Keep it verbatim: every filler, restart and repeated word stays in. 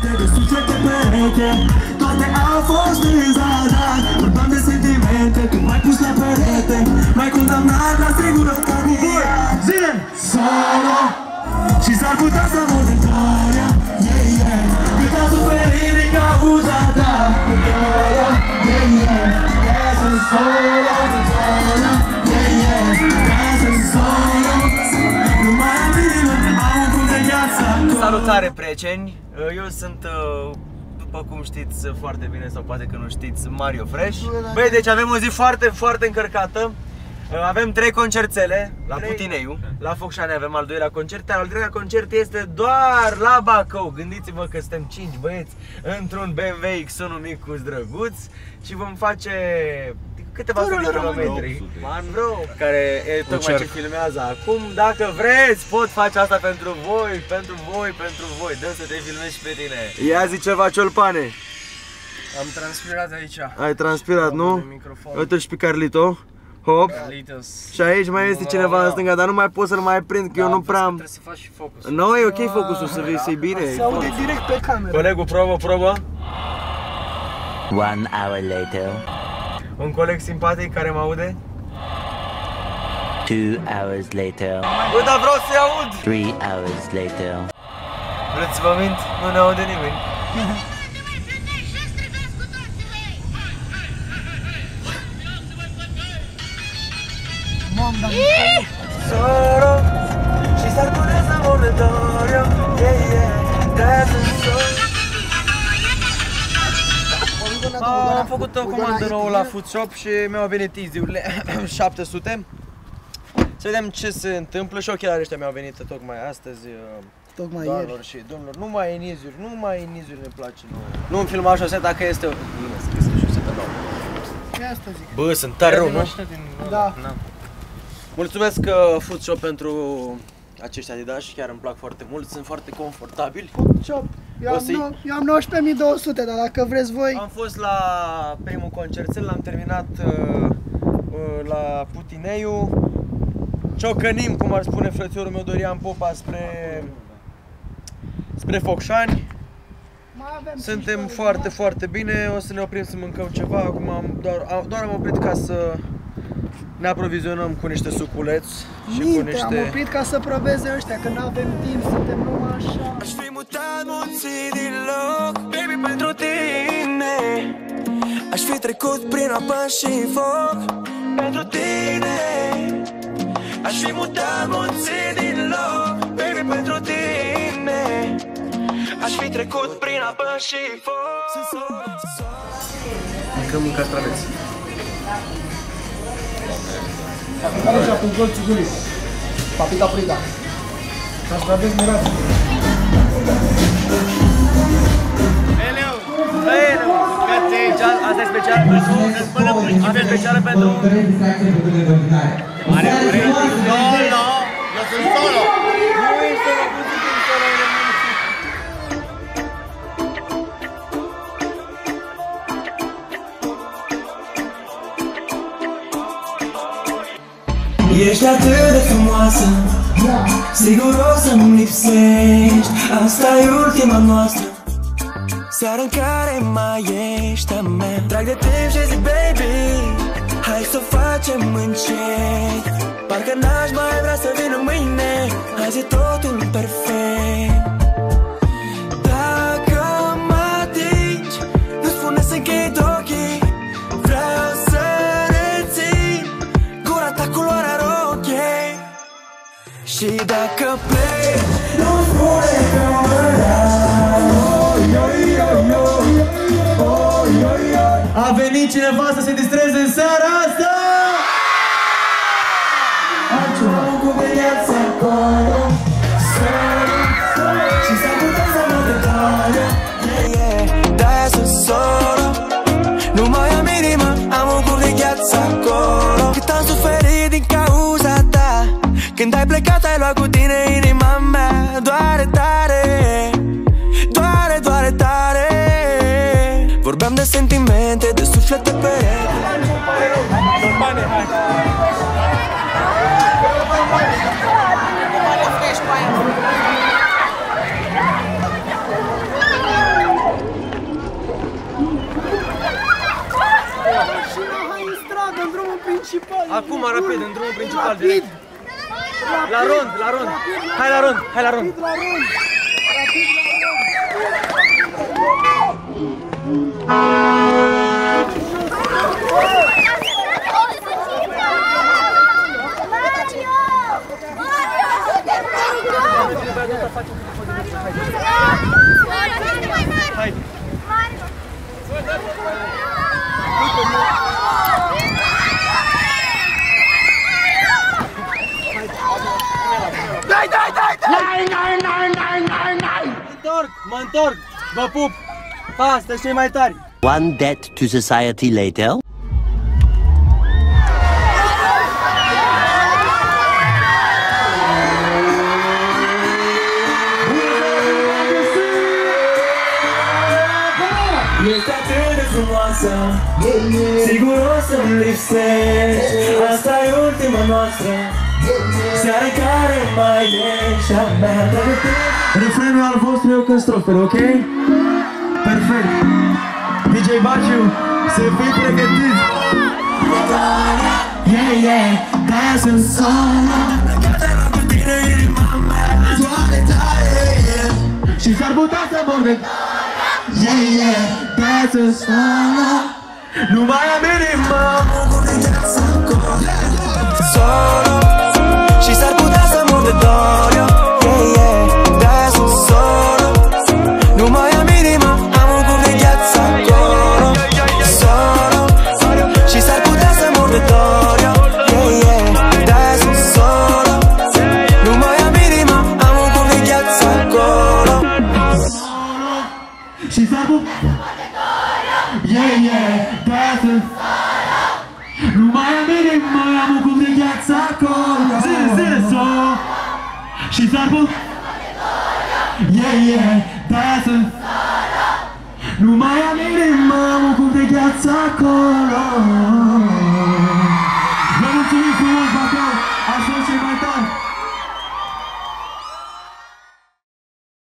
sentimente, de suflet de perete. Toate au fost în zadar. Vorbeam de sentimente, tu m-ai pus la perete. M-ai condamnat la strigură ca mie. Zile! Solo și s-ar putea să mor din gloria. Yeah, yeah. Cât am suferit din cauza ta. Gloria, yeah, yeah. Yeah, sunt solo, sunt solo. Yeah, yeah. Yeah, sunt solo. Nu mai am inimă, am un punct de viață. Salutare, prieteni! Eu sunt, după cum știți foarte bine, sau poate că nu știți, Mario Fresh. Băi, deci avem o zi foarte, foarte încărcată. Avem trei concertele la Putineiu, la Focșani avem al doilea concert, al treilea concert este doar la Bacău. Gândiți-vă că suntem cinci băieți într-un B M W X unu mic cu drăguț și vom face câteva sute de kilometri, vreo, care e tocmai ce filmează acum. Dacă vreți, pot face asta pentru voi, pentru voi, pentru voi. Dă să te filmezi și pe tine. Ia zi ceva, Ciolpane. Am transpirat aici. Ai transpirat, nu? Uite-l și pe Carlito. Hop. Carlitos. Și aici mai este cineva în stânga, dar nu mai pot să-l mai prind, că eu nu prea am... Trebuie să faci și focusul. Nu, e ok focusul, să vezi, e bine. Se aude direct pe cameră. Colegul, probă, probă. One hour later. Un coleg simpatic care mă aude. Two hours later. Bă, dar vreau să-i aud! Three hours later. Vreți să vă mint? Nu ne aude nimeni. Solo și s-ar putea să mor de dor. Yeah, yeah, that's so. Am făcut o comandă nouă la Food Shop și mi-au venit easy-urile șapte sute. Să vedem ce se întâmplă și ochelarii ăștia mi-au venit tocmai astăzi. Tocmai doamnelor și domnilor, nu mai e nizuri, nu mai e nizuri, ne place nouă. Nu îmi filma șoseta că este o... Bine, scris că șoseta nouă. E asta zic. Bă, sunt tare rău, nu? Da. Mulțumesc Food Shop pentru acești Adidas, chiar îmi plac foarte mult, sunt foarte confortabili. Food Shop. Eu am, no, eu am nouăsprezece mii două sute, dar dacă vreți voi... Am fost la primul concertel, l-am terminat uh, uh, la Putineiu. Ciocănim, cum ar spune frățiorul meu Dorian Popa, spre, spre Focșani. Suntem foarte, foarte bine, o să ne oprim să mâncăm ceva. Acum am, doar, doar am oprit ca să ne aprovizionăm cu niște suculeți și Minte, cu niște... am oprit ca să probeze ăștia, că n-avem timp, suntem numai așa. Aș fi mutat munții din loc, baby, pentru tine. Aș fi trecut prin apă și foc pentru tine. Aș fi mutat munții din loc, baby, pentru tine. Aș fi trecut prin apă și foc. Mâncăm un castraveți. Așa, cu golțul gurii. Papita frita. Castraveți mirați. Heleu! Heleu! Asta e special pentru... Asta e specială pentru... Mare urechi, solo! Eu sunt solo! Nu e solo, cum sunt solo? Ești atât de frumoasă, sigur o să-mi lipsești. Asta e ultima noastră seară în care mai ești a mea. Trag de timp și zic, baby, hai să o facem încet. Parcă n-aș mai vrea să vină mâine, azi e totul perfect. Dacă mă atingi, nu spune să închid ochii. Vreau să rețin gura ta culoarea rochei. Și dacă pleci, nu spune că mă las. A venit cineva să se distreze în seara asta? Altceva cu viața acolo. Și s-a putea să mă detală. De-aia sunt solo. Nu mai am inimă, am un cub de gheață acolo. Cât am suferit din cauza ta. Când ai plecat ai luat cu tine inima mea. Doare tare, doare, doare tare. Vorbeam de sentimente, de suflete pe ele. Acum, rapid, în drumul principal, direct. La rond, la rond. Hai la rond, hai la rond. La rond. Rapid Hai. Dai, dai, dai, dai! Nai, nai, nai, nai, nai, nai! Mă întorc, mă întorc. Vă pup. Pa, sunteți cei mai tari. One debt to society later. Ești atât de frumoasă, sigur o să-mi lipsești. Asta e ultima noastră seară în care mai ești a mea. Refrenul al vostru eu când strofele, ok? Perfect. D J Baciu, să fii pregătit. Yeah, yeah, de-aia sunt solo. Cu tine inima mea doare tare, yeah. Și s-ar putea să mor de yeah, yeah, de-aia sunt solo. Nu mai am inima, mă cu viața acolo. Solo. Și s-ar putea să mor de dor, yeah, yeah, de-aia sunt solo. Nu mai am inima, am un cuvânt de gheață acolo. Solo. Și s-ar putea să mor de dor, yeah, yeah, de-aia sunt solo. Nu mai am inima, am un cuvânt de gheață acolo. Solo. Și s-ar putea yeah, yeah, de-aia sunt solo. Nu mai am inima, am un cuvânt de gheață acolo. Zile, zile, solo. Și s-ar putea yeah, yeah, de-aia sunt solo. Nu mai am inima, am un cuvânt de gheață acolo.